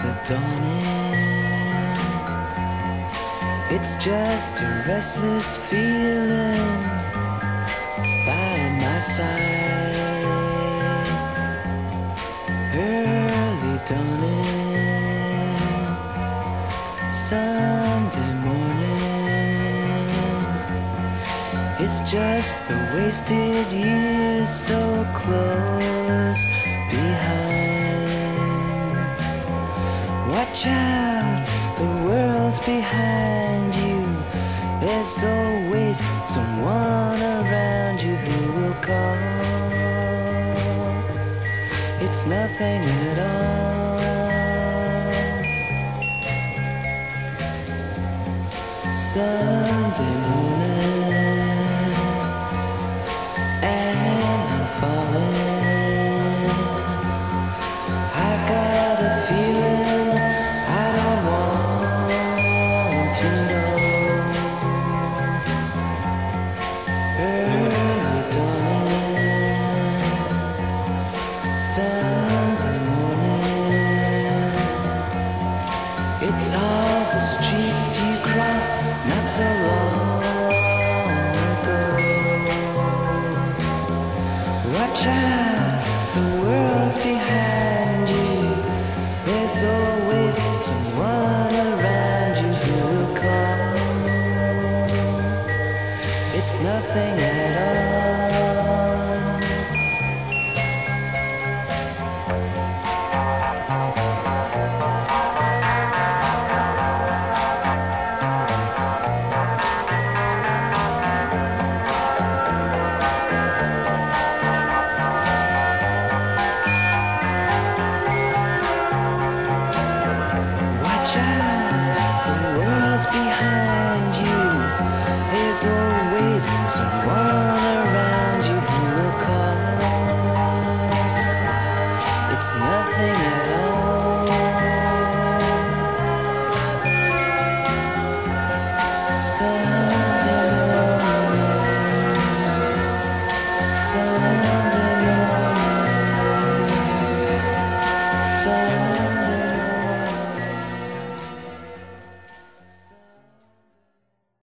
the dawning. It's just a restless feeling by my side. Early dawning, Sunday morning. It's just the wasted years so close behind. Watch out, the world's behind you. There's always someone around you who will call. It's nothing at all. Sunday morning, and I'm falling. I've got a feeling I don't want to know. Early dawning, Sunday morning. It's all the streets you crossed not so long ago. Watch out.